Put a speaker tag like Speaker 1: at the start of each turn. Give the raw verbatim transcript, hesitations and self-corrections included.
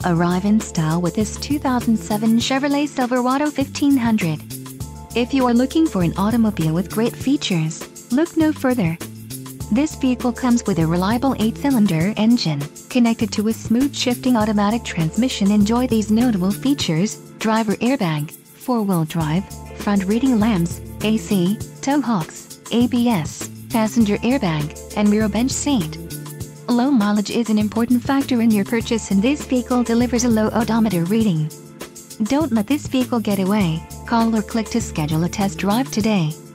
Speaker 1: Arrive in style with this two thousand seven Chevrolet Silverado fifteen hundred. If you are looking for an automobile with great features, look no further. This vehicle comes with a reliable eight-cylinder engine, connected to a smooth shifting automatic transmission. Enjoy these notable features: driver airbag, four-wheel drive, front reading lamps, A C, tow hooks, A B S, passenger airbag, and rear bench seat. Low mileage is an important factor in your purchase, and this vehicle delivers a low odometer reading. Don't let this vehicle get away. Call or click to schedule a test drive today.